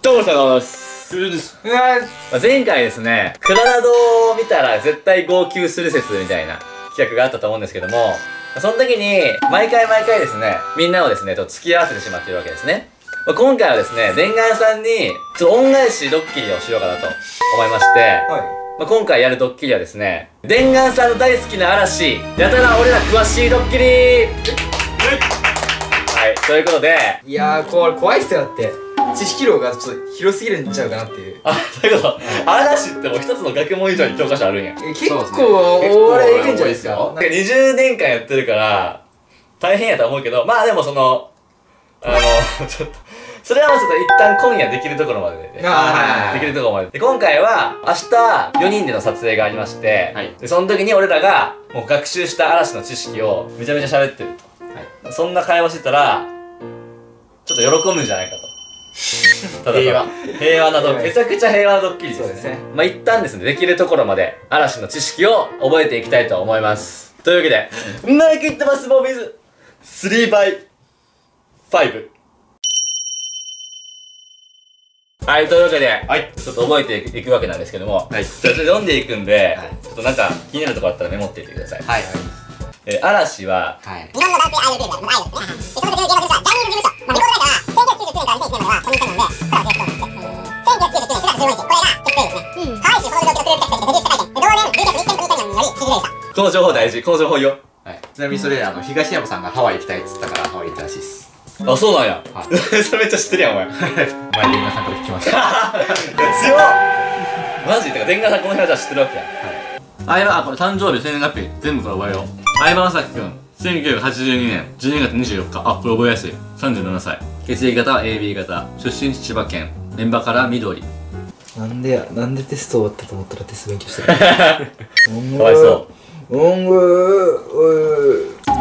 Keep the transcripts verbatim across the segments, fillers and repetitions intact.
どうも、どうもです。です。前回ですね、クラナドを見たら絶対号泣する説みたいな企画があったと思うんですけども、その時に、毎回毎回ですね、みんなをですね、と付き合わせてしまっているわけですね。今回はですね、電眼さんに、ちょっと恩返しドッキリをしようかなと思いまして、はいまあ、今回やるドッキリはですね、電眼さんの大好きな嵐、やたら俺ら詳しいドッキリはい、ということで。 いやー、これ怖いっすよ、だって。知識量がちょっと広すぎるんちゃうかなっていう。 あ、そういうこと。嵐ってもう一つの学問以上に教科書あるんや。 結構、お笑いいくんじゃないですか。 にじゅうねんかんやってるから、大変やと思うけど、まあでもその、あの、ちょっと、それはちょっと一旦今夜できるところまでで、ね、できるところまで。で、今回は、明日、よにんでの撮影がありまして、はい、で、その時に俺らが、もう学習した嵐の知識をめちゃめちゃ喋ってると。はい、そんな会話してたら、ちょっと喜ぶんじゃないかと。ただ平和。平和なドッキリ。めちゃくちゃ平和なドッキリですね。そうですね。まあ一旦ですね、できるところまで、嵐の知識を覚えていきたいと思います。というわけで、ナイキッドバスボービズ スリーバイファイブ。はい、というわけで、はい、ちょっと覚えていくわけなんですけども、はい、ちょっと読んでいくんで、はい、ちょっとなんか気になるところあったらメモっていってください。はい。えー、嵐は、はい、日本の男性アイドルグループのアイドルですね。その時の芸能事務所はジャニーズ事務所。まあ、レコード会社はせんきゅうひゃくきゅうじゅうきゅうねんからにせんいちねんまではソニーテンなんで、プラス エストーンで、これが結成ですね。うん。可愛いし、この状況のクルール企画で、で同年にじゅうはちにちにクレイジーさ。この情報大事。この情報言うよ。 はい。ちなみにそれ、あの、東山さんがハワイ行きたいっつったからハワイ行ったらしいっす。 あ、そうなんや。はい。それめっちゃ知ってるやん、お前。 前、電ガさんから聞きました。 強っマジてか、電ガさんこの辺はじゃあ知ってるわけや。はい。あ、あ、これ誕生日、生年月日、全部これ覚えよう。相葉雅紀くん、せんきゅうひゃくはちじゅうにねんじゅうにがつにじゅうよっか。あ、これ覚えやすい。さんじゅうななさい。血液型は エービー 型。出身地千葉県。メンバーから緑。 なんでや、なんでテスト終わったと思ったらテスト勉強してる。 かわいそう。 おんぐー。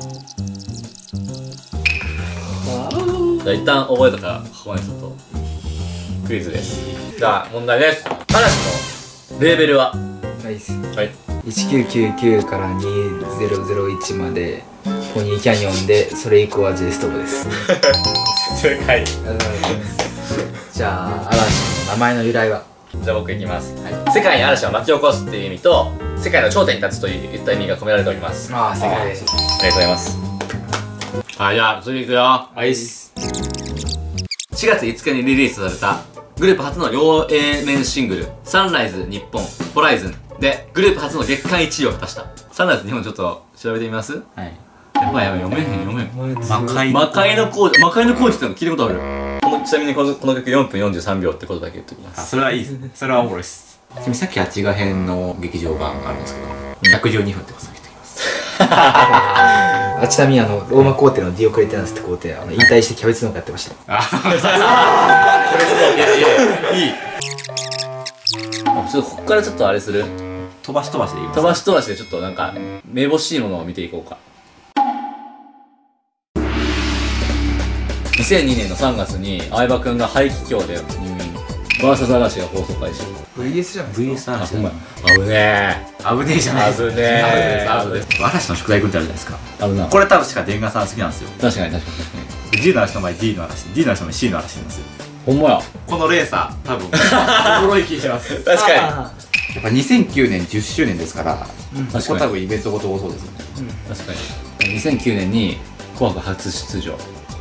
じゃあ一旦覚えたから、ここにちょっとクイズです。じゃあ問題です。嵐のレーベルはないっす。 はい。 いちきゅうきゅうきゅうからにせんいちまでポニーキャニオンで、それ以降は J ストーブです。 正解。 じゃあ嵐の名前の由来は？ じゃあ僕いきます。はい、世界に嵐を巻き起こすっていう意味と、世界の頂点に立つといった意味が込められております。 ああ、正解です。 ありがとうございます。はい、じゃあ次いくよ。 はい。 しがついつかにリリースされたグループ初の両 A 面シングル「サンライズ日本ホライズン」でグループ初の月間いちいを果たした。サンライズ日本ちょっと調べてみます？はい。やばいやばい、読めへん読めへん。魔界魔界の工事、魔界の工事っての聞いたことある？このちなみにこのこの曲よんぷんよんじゅうさんびょうってことだけ言っておきます。 あ、それはいいですね。それはおもろいっす。ちなみにさっきあっちが編の劇場版があるんですけど、ひゃくじゅうにふんってことだけ言っておきます。 あ、ちなみにあのローマ皇帝のディオクレテナスって皇帝、あの引退してキャベツ農家やってました。あ、キャベツ農家。 いやいやいい。あ、ちょっとこっからちょっとあれする。 飛ばし飛ばしでいいですか？ 飛ばし飛ばしでちょっとなんかめぼしいものを見ていこうか。にせんにねんのさんがつに相葉くんが肺気胸で入院。バーサス嵐が放送開始。 ブイエス じゃないですか。 ブイエス嵐。あ、ほんまや。危ねえ。危ねえじゃないですか。危ねえ。 嵐の宿題君ってあるじゃないですか。 あるな。 これ多分しか電ガさん好きなんですよ。 確かに確かに確かに。 G の嵐の前 D の嵐、D の嵐の前 C の嵐なんですよ。 ほんまや。 このレーサー多分おもろい気します。 確かに。 やっぱにせんきゅうねんじゅっしゅうねんですから、ここ多分イベントごと多そうですよね。 確かに。にせんきゅうねんに紅白初出場。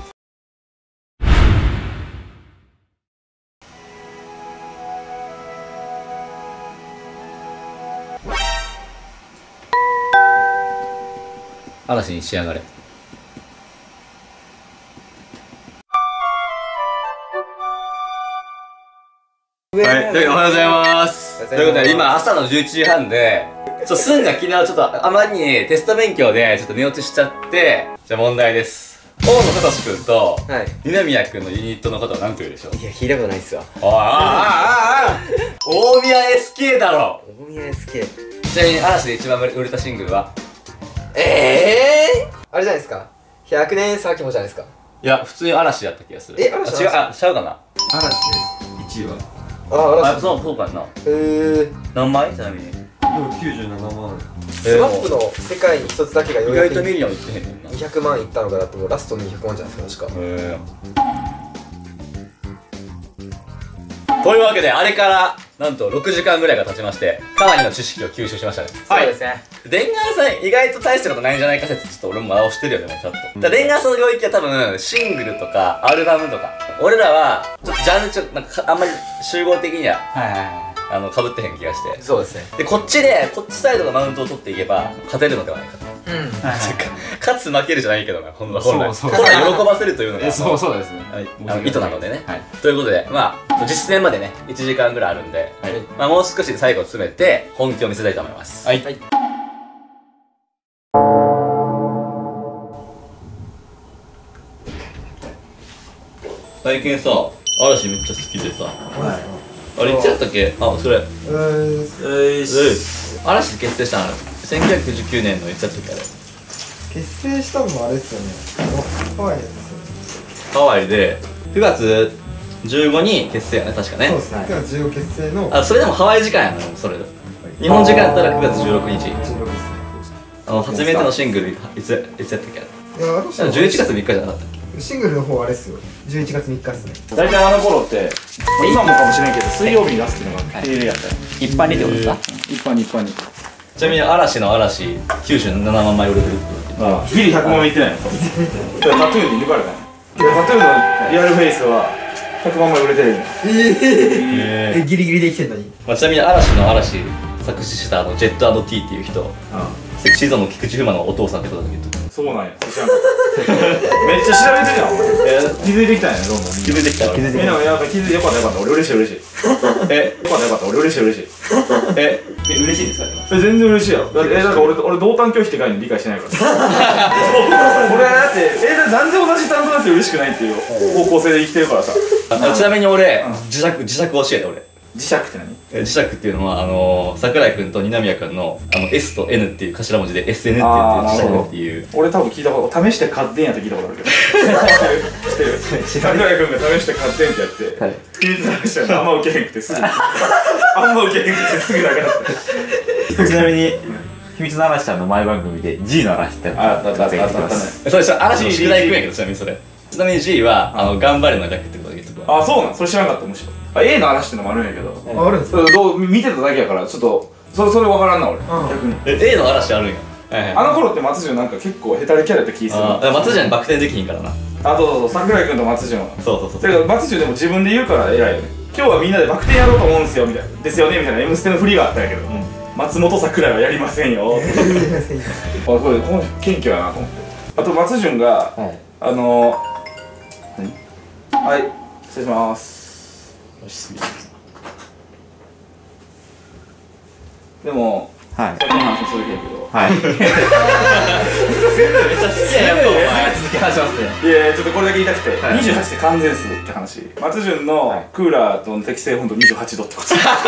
嵐に仕上がれ。はい、というおはようございます。ということで今朝のじゅういちじはんで、ちょっとスンが昨日ちょっとあまりにテスト勉強でちょっと寝落ちしちゃって、じゃあ問題です。大野聡君と二宮君のユニットのことは何と言うでしょう？ いや、聞いたことないっすわ。 ああああああ大宮 エスケー だろ。 大宮 エスケー。 ちなみに嵐で一番売れたシングルは？ ええー、あれじゃないですか。ひゃくねん先もじゃないですか。 いや、普通に嵐やった気がする。 え、嵐？ 違う、あ、ちゃうかな。 嵐です。いちいは。 あ、嵐。 あ、そう、そうかな。 へえ。 何枚？ちなみに。 きゅうじゅうななまん。 スマップの世界に一つだけが意外とミリオンいってへんねんな。 にひゃくまんいったのかだって、もうラストにひゃくまんじゃないですか、確か。へえ。 というわけで、あれから、なんとろくじかんぐらいが経ちまして、かなりの知識を吸収しましたね。 そうですね。 電丸さん、意外と大したことないんじゃないか説、ちょっと俺も直してるよね、もうちょっと。だから電丸さんの領域は多分、シングルとか、アルバムとか、俺らは、ちょっとジャンルちょっと、なんか、あんまり集合的には、 はいはいはい。 あの、被ってへん気がして。 そうですね。 で、こっちで、こっちサイドのマウントを取っていけば、勝てるのではないかと。 うん。 勝つ負けるじゃないけどな、本来。 そうそう本来喜ばせるというのが、 そうそうですね。 あの意図なのでね。 はい。 ということで、まあ、実践までね、いちじかんぐらいあるんで、まあ、もう少し最後詰めて、本気を見せたいと思います。 はい。 最近さ、嵐めっちゃ好きでさ。あれいつやったっけ？あ、それ。うーす。嵐結成したのせんきゅうひゃくきゅうじゅうきゅうねんのいつやったっけあれ。 結成したのもあれですよね。ハワイですよね。 ハワイでくがつじゅうごに結成やね、確かね。 そうですね。くがつじゅうご結成の。 あ、それでもハワイ時間やな、それ。日本時間やったらくがつじゅうろくにち。 じゅうろくですね。 あの、初めてのシングル、いつ、いつやったっけ？ いや、私はじゅういちがつみっかじゃなかったっけ？ シングルの方はあれですよ。じゅういちがつみっかですね。 大体あの頃って今もかもしれんけど水曜日に出すっていうのが定例やったよ。 一般にってことですか？ 一般に一般に。 ちなみに嵐の嵐きゅうじゅうななまんまい売れてるってことだああ、ギリひゃくまんいってないの。タトゥーに抜かれたの。タトゥーのリアルフェイスはひゃくまんまい売れてるんよ。 ええ。ギリギリできてんのに。 まあ、ちなみに嵐の嵐作詞したあのジェット&ティーっていう人、セクシーゾーンの菊池風磨のお父さんってことだけど。 そうなんや。知らんかった。めっちゃ調べてるやん。気づいてきたんやね、どんどん。 気づいてきた。気づいてきみんなもやっぱ気づいてよかったよかった。俺嬉しい嬉しい。 え、 よかったよかった。俺嬉しい嬉しい。 え、 嬉しいですか？ え、全然嬉しいよ。だってえ、なんか俺俺同担拒否って概念理解してないから。俺はだってえ、なんで同じ担当だって嬉しくないっていう方向性で生きてるからさ。 ちなみに俺磁石磁石教えて俺。 磁石って何？ 磁石っていうのはあの桜井君と二宮君のあの S と N っていう頭文字で エスエヌ って言って磁石っていう。 俺多分聞いたこと試して買ってんやって聞いたことあるけど。知ってる？桜井君が試して買ってんってやって聞いてたらしたらあんま受けへんくてすぐあんま受けへんくてすぐなくなった。 ちなみに秘密の嵐さんの前番組で G の嵐ってあったあったあったあったね。 それ嵐の宿題行くんやけど、ちなみにそれちなみに G はあの頑張れの略ってことだけど。 あ、そうなん？それ知らなかった。むしろあ A の話ってのもあるんやけど、 あ、あるんですか？ どう見てただけやからちょっとそれそれ分からんな俺逆に。 え、A の嵐あるんや。 あの頃って松潤なんか結構ヘタレキャラって気する。 あ、松潤バク転できひんからな。 あ、そうそうそう、桜井君と松潤は。 そうそうそう。 だけど松潤でも自分で言うから偉いよね。今日はみんなでバク転やろうと思うんですよみたいな、ですよねみたいな M ステの振りがあったんやけど、松本桜井はやりませんよ。あ、これこの謙虚やなと思って。あと松潤があの何？はい、失礼します。でも、はい、さっきの話もそうだけど、はい。めっちゃ好きやん、お前。続き話しますね。いやいや、ちょっとこれだけ言いたくて、にじゅうはちって完全数って話。松潤のクーラーとの適正温度にじゅうはちどってこと。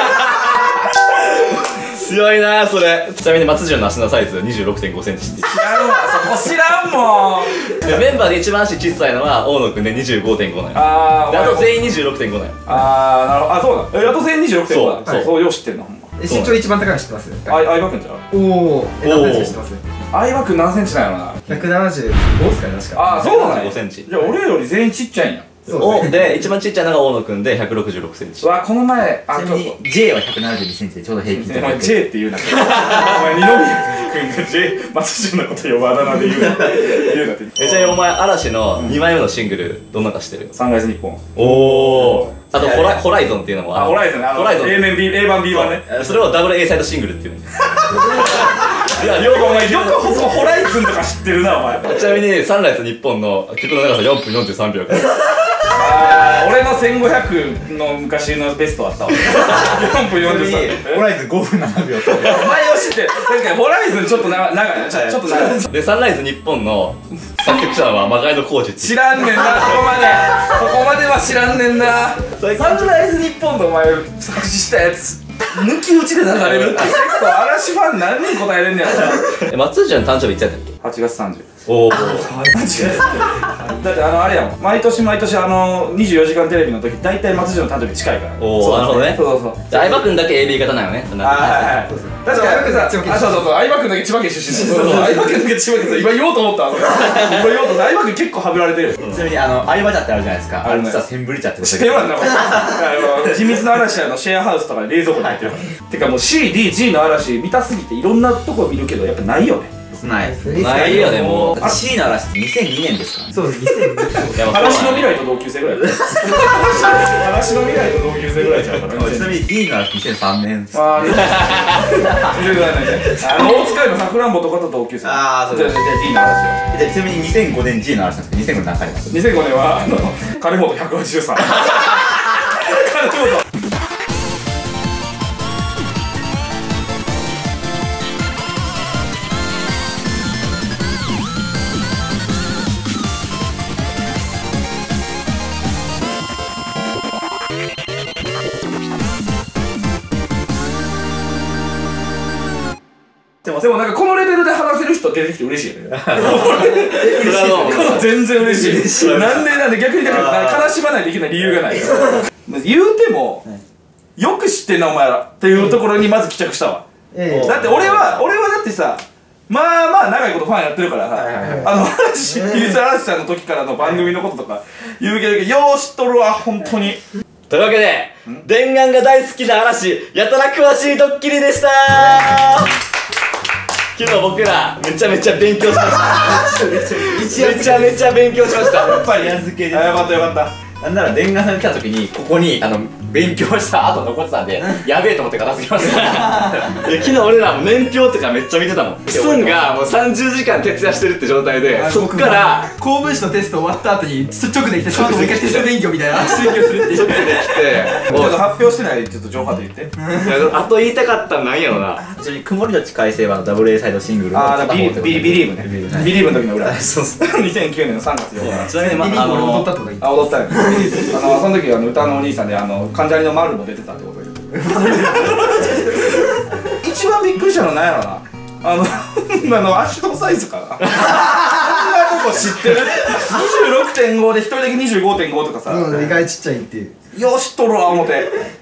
強いなそれ。ちなみに松潤の足のサイズにじゅうろくてんごセンチって。 知らんわ、そこ知らんもん。 メンバーで一番足小さいのは大野くんでにじゅうごてんごなんや。 ああと全員にじゅうろくてんごなんや。 あー、なるほど。あ、そうだ。え、あと全員にじゅうろくてんごだ。そうそう、よう知ってんのほんま。 身長一番高いの知ってます？ あ、相葉くんじゃん。 おお、え、何センチ知ってます？ 相葉くん何センチなんやろな。 ひゃくななじゅうごですかね、確か。 あ、そうなんや。 ごセンチ。 じゃあ俺より全員ちっちゃいんや。 そうで、一番ちっちゃいのが大野くんでひゃくろくじゅうろくセンチ。 うわ、この前、あ、 ちなみに J はひゃくななじゅうにセンチでちょうど平均。 お前 J って言うな。お前二宮君が J、松潤のこと呼ばあだ名で言うな。言うなって。 え、じゃあお前嵐のにまいめのシングルどんなか知ってる？ サンライズ日本。 おお。あとホラホライゾンっていうのも。 あ、ホライゾンね。 ホライゾン。 A 面 B、A 版 B 版ね。 それをダブル A サイドシングルっていうね。 いや、よくお前よくホライズンとか知ってるなお前。 ちなみにサンライズ日本の曲の長さよんぷんよんじゅうさんびょうから。 あー、俺のせんごひゃくの昔のベストあったわ。よんぷんよんじゅうさんびょう。 ホライズごふんななびょう。 お前を知ってる。確かにホライズンちょっと長いな。ちょっと長い。 で、サンライズ日本の作曲者は魔界のコーチって。 知らんねんな、そこまで。そこまでは知らんねんな。サンライズ日本のお前作詞したやつ抜き打ちで流れるって結構嵐ファン何人答えれんねやろ。 え、松潤の誕生日いつやったっけ？ はちがつさんじゅう。 おお。 だってあのあれやもん、毎年毎年あのにじゅうよじかんテレビの時大体松潤の誕生日近いから。 おお、なるほどね。 そうそうそう。 じゃあ相葉君だけ エービー 型なのね。 あ、はいはい。確かに相葉君さ、あ、そうそうそう、相葉君だけ千葉県出身だよ。そうそう、相葉君だけ千葉県。今言おうと思ったわ。今言おうと思った。相葉君結構はぶられてる。 ちなみにあの相葉茶ってあるじゃないですか。あれ実はセンブリ茶ってことで。 知ってるわな。あの地密の嵐のシェアハウスとか冷蔵庫に入ってるからてかもう シーディージー の嵐見たすぎていろんなとこ見るけどやっぱないよね。 ないないよねもう。 C の嵐ってにせんにねんですからね。 そうですにせんにやっぱ嵐の未来と同級生ぐらい嵐の未来と同級生ぐらいちゃうからちなみに D の嵐にせんさんねんです。 ああ、見てください。あの大塚愛のさくらんぼとかと同級生。 あーそうですじゃあじゃあ D の話を。 でちなみににせんごねん G の嵐なんですけど、にせんごねん何回あります？ にせんごねんはあの金本ひゃくはちじゅうさん。金本。でもなんかこのレベルで話せる人出てきて嬉しいよね。嬉しい。この全然嬉しい。なんでなんで逆にだから悲しまないといけない理由がない。言うてもよく知ってんなお前らっていうところにまず帰着したわ。だって俺は俺はだってさ、まあまあ長いことファンやってるからさ、あの嵐ゆうせ嵐さんの時からの番組のこととか言うけどよう知っとるわ本当に。 というわけで電丸が大好きな嵐やたら詳しいドッキリでしたー。昨日僕らめちゃめちゃ勉強しましためちゃめちゃ勉強しました。 やっぱりや付けで。 あ、よかったよかった。 なんなら電丸さん来た時にここにあの勉強した後残ってたんでやべえと思って片付けました。 いや昨日俺らも年表とかめっちゃ見てたもん。スンがもうさんじゅうじかん徹夜してるって状態で、そっから公文士のテスト終わった後に直で来てその後もう一回テスト勉強みたいな勉強するっていう直で来てちょっと発表してないちょっと情報で言って。 あと言いたかったのなんやろな。 ちなみに曇りの地海星はダブル A サイドシングルのああ、ビリ片方ビリビリーブね。 ビリーブねビリーブの時の裏。 そうそうにせんきゅうねんのさんがつようか。 ちなみにまビリーあのボール踊ったってことがいいあ、踊ったよ。あのその時あの歌のお兄さんであの関ジャニの丸も出てたってことで。一番びっくりしたのなんやろな。あのあの足のサイズかな。こんなとこ知ってる？にじゅうろくてんごで一人だけにじゅうごてんごとかさ。 うん、意外ちっちゃいっていう。 よう知っとるわ思て。